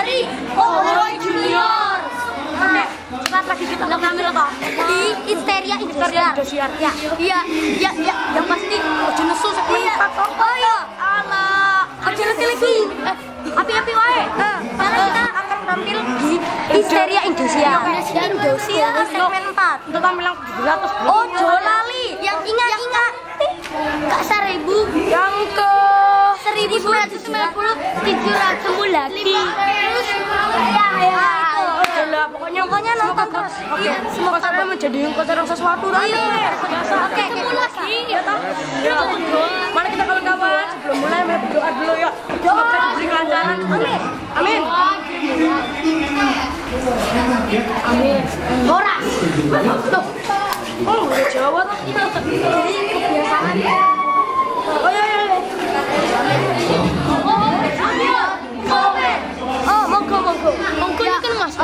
dari Boy Junior. Cepat lagi kita ngambil apa? Di Histeria Indosiar. Ya, iya, yang pasti ojo nesu sak menpat. Oh iya, ala. Ojo lagi. Api-api wae. Karena kita akan tampil di Histeria Indosiar. Indosiar segmen 4. Untuk tampilan 700. Ojo lali. Yang ingat. Kak 1000 yang ke 1990 700 lagi. Ya, pokoknya nonton terus. Oke, semoga kalian menjadi konser sesuatu nanti. Oke, lagi. Ya, mari kita kawan-kawan sebelum mulai berdoa dulu ya. Semoga diberi kelancaran. Amin. Amin. Horas. Tuh. Oh, udah Jawa tuh. Kebiasaan. Oh ya. Oh, monggo. Monggo ini kan Mas.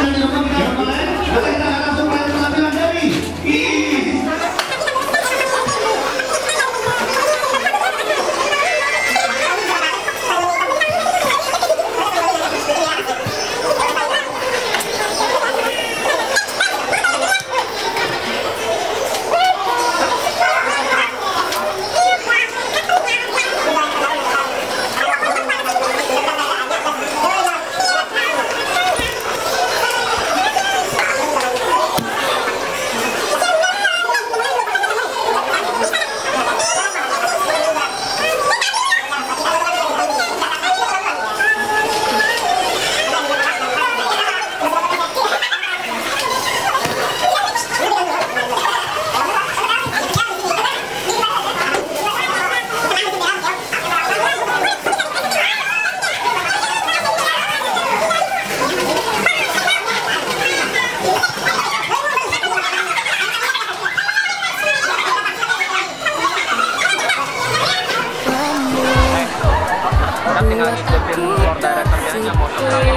Tinggal ngikutin floor directornya aja mau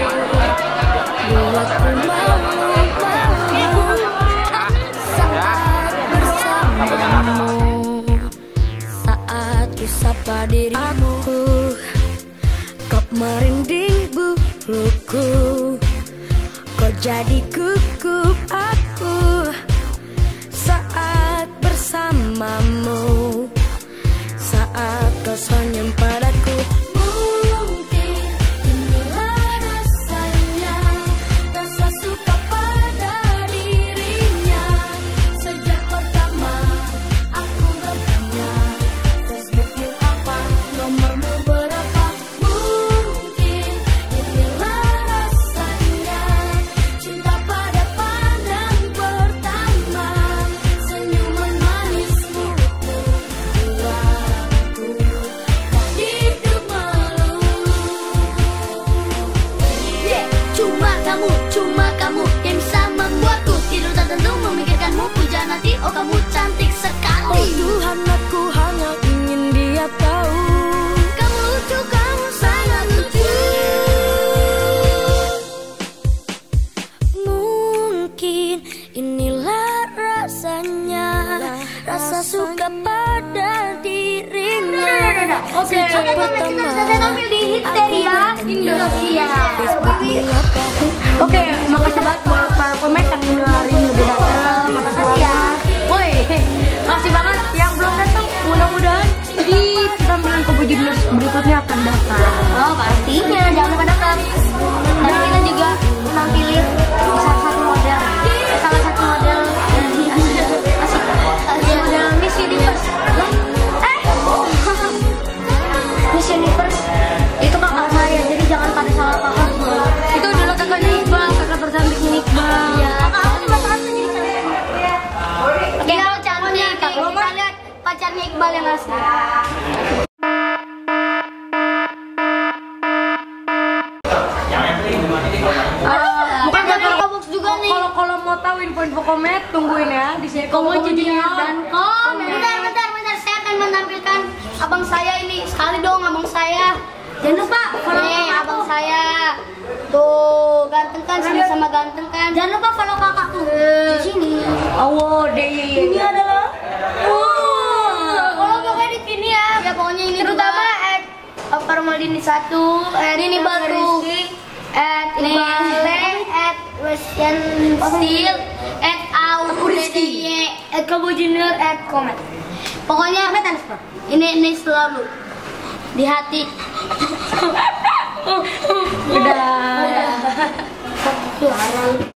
saat ku sapa dirimu, kok merinding buluku, kok jadi gugup aku saat bersamamu, saat kau senyum padaku. Cuma kamu yang bisa membuatku tidur tak tentu memikirkanmu, puja nanti. Oh kamu cantik sekali. Oh Tuhan, aku hanya ingin dia tahu kamu lucu, kamu sangat lucu. Mungkin inilah rasanya, rasa suka pada dirinya. Oke, kita tampil di Histeria Indonesia. Oke, makasih banget buat para komentar yang hari ini udah datang. Makasih ya. Woi, makasih banget yang belum datang. Mudah-mudahan di tampilan Juniors berikutnya akan datang. Oh, pastinya jangan lupa datang. Dan kita juga menampilin salah satu model model Miss Universe. Miss Universe itu kakak saya, jadi jangan pada salah paham. Itu adalah kakaknya Iqbal, kakak bersampingnya Iqbal. Iya. Kakak aku juga cantik jadi cantik. Oke, kalau cantik, kalau kita lihat pacarnya Iqbal yang asli. Bukan box juga nih. Kalau mau tahu info-info komet, tungguin ya di Seko Junior dan komen. Bentar, saya akan menampilkan abang saya ini. Sekali dong abang saya. Jangan lupa follow abang saya. Tuh, ganteng kan, sama-sama ganteng kan. Jangan lupa follow kakakku di sini. Oh, deh. Ini adalah follow pokoknya di sini ya. Ya pokoknya ini terutama Parmalini 1, ini baru. @Iqbale @Westiansil @Audrey @Kabojunior @comment. Pokoknya ini selalu di hati. Udah.